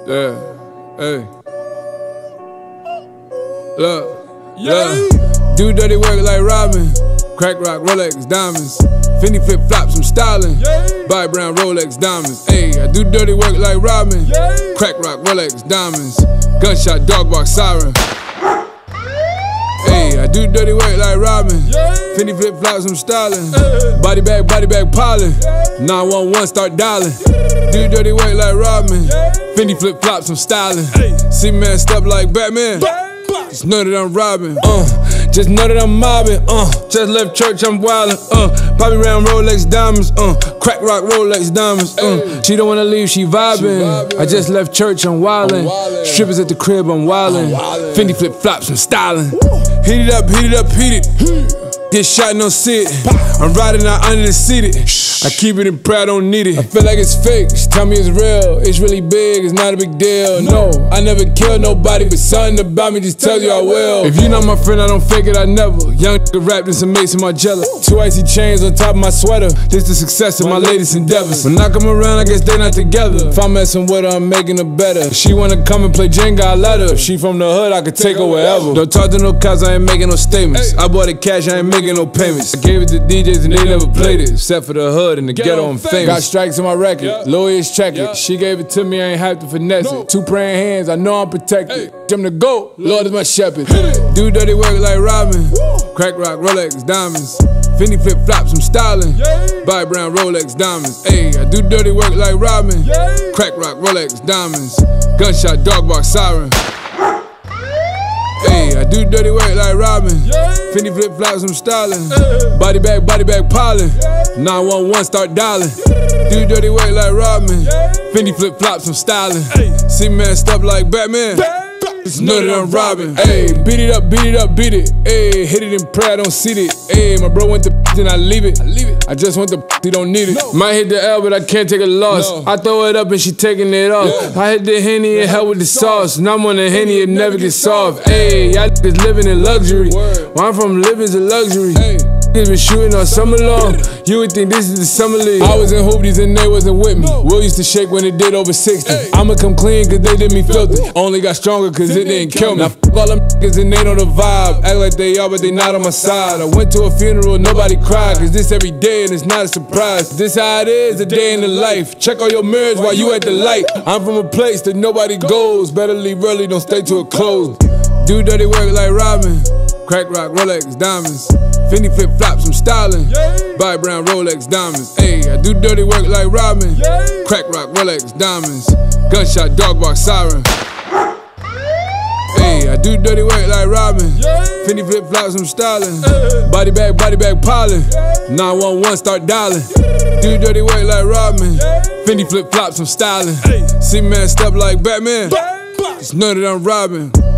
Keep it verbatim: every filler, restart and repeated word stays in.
Yeah, hey. Look, yeah. Do dirty work like Rodman. Crack rock, Rolex, diamonds. Fendi flip flops, I'm styling. Buy brown Rolex diamonds. Ayy, I do dirty work like Rodman. Crack rock, Rolex, diamonds. Gunshot, dog bark, siren. Ayy, I do dirty work like Rodman. Fendi flip flops, I'm styling. Body bag, body bag, piling. nine one one, start dialing. Do dirty work like Rodman. Fendi flip flops, I'm styling. See man step like Batman. Just know that I'm robbing, uh. Just know that I'm mobbing, uh. Just left church, I'm wildin', uh. Poppy round Rolex diamonds, uh. Crack rock Rolex diamonds, uh. She don't wanna leave, she vibing. I just left church, I'm wildin'. Strippers at the crib, I'm wildin'. Fendi flip flops, I'm styling. Heat it up, heat it up, heat it. Get shot, no sit. I'm riding out under the seated. I keep it in prayer, I don't need it. I feel like it's fake, she tell me it's real. It's really big, it's not a big deal. No, I never killed nobody, but something about me just tells you I will. If you not my friend, I don't fake it, I never. Young nigga wrapped in some mace in my jello. Two icy chains on top of my sweater. This the success of my latest endeavors. When I come around, I guess they not together. If I'm messing with her, I'm making her better. If she wanna come and play Jenga, I let her. If she from the hood, I could take her wherever. Don't talk to no cops, I ain't making no statements. I bought it cash, I ain't making no payments. I gave it to D Js and they never played it, except for the hood and the ghetto, I'm famous. Got strikes on my record, yeah. Lawyers check it. Yeah. She gave it to me, I ain't have to finesse no. it. Two praying hands, I know I'm protected. Hey. I'm the GOAT, Lord is my shepherd. Do dirty work like Rodman. Woo. Crack rock, Rolex, diamonds. Fendi flip flops, I'm styling. Yeah. Buy brown Rolex diamonds. Ayy, I do dirty work like Rodman. Yeah. Crack rock, Rolex, diamonds. Gunshot, dog bark, siren. Ayy, I do dirty work like Rodman. Fendi flip flops, I'm styling. Body bag, body bag, piling. nine one one, start dialing. Do dirty work like Rodman. Fendi flip flops, I'm styling. See man step like Batman. Just know that I'm robbing. Ayy, beat it up, beat it up, beat it. Ayy, hit it in prayer, don't see it. Ayy, my bro went to then I leave it. I leave it. I just want the he don't need it. No. Might hit the L, but I can't take a loss. No. I throw it up and she taking it off. Yeah. I hit the Henny and hell with the sauce. And I'm on the Henny, it never gets soft. Ayy, y'all niggas living in luxury. Word. Where I'm from, living's a luxury. Hey. Niggas been shooting all summer long. You would think this is the summer league. I was in hoopies and they wasn't with me. No. Will used to shake when it did over sixty. Hey. I'ma come clean cause they did me filthy. Only got stronger cause it didn't kill me. Now f all them niggas and they know the vibe. Act like they are but they not on my side. I went to a funeral, nobody cried. Cause this every day and it's not a surprise. This how it is, a day in the life. Check all your mirrors while you at the light. I'm from a place that nobody goes. Better leave early, don't stay till it closed. Do dirty work like Rodman. Crack rock, Rolex, diamonds. Fendi flip flops, I'm styling. Buy brown Rolex diamonds. Ayy, I do dirty work like Rodman. Crack rock, Rolex, diamonds. Gunshot, dog bark, siren. Ayy, I do dirty work like Rodman. Fendi flip flops, I'm styling. Body bag, body bag, piling. nine one one, start dialing. Do dirty work like Rodman. Fendi flip flops, I'm styling. See man step like Batman. Just know that I'm robbing.